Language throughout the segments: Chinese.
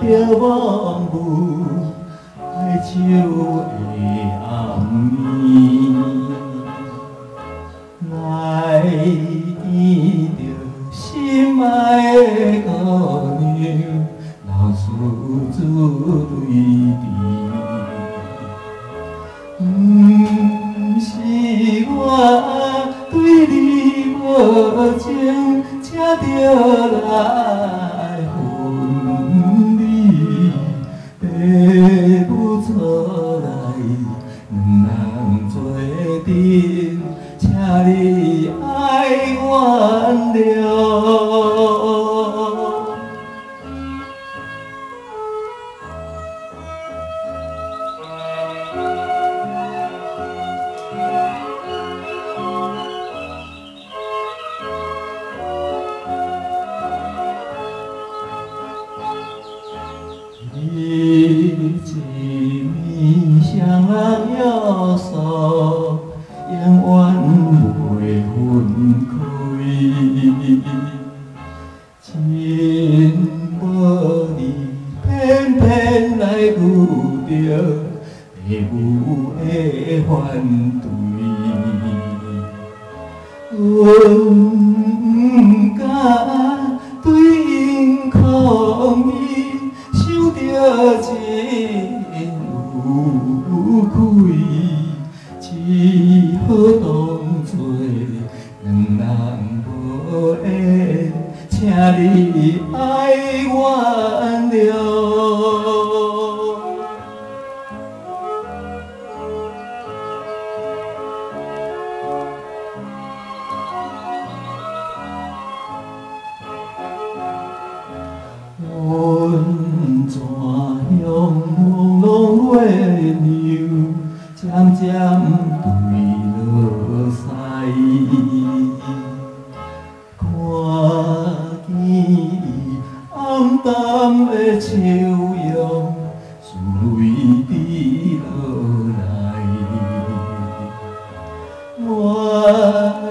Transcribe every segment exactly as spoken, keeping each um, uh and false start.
着梦雾海树的暗暝，来见着心爱的姑娘，流珠珠泪滴。不是我对你无情，才着来分离。父母错来，两人做阵，请你爱原谅。一面双人约束，永远袂分开。真无你，偏偏来遇着父母的反对。阮不敢对因抗议。想着真有愧，只好当作两人无缘，请你爱原谅。阮怎向望月亮，渐渐对落西。看见暗淡的笑容，珠泪滴落来。我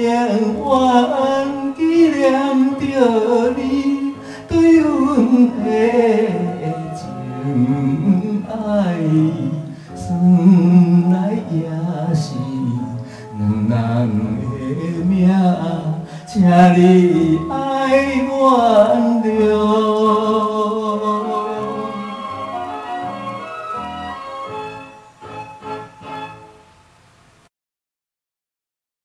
永远纪念着你。对阮的情爱，算来也是两人的命，请你爱原谅。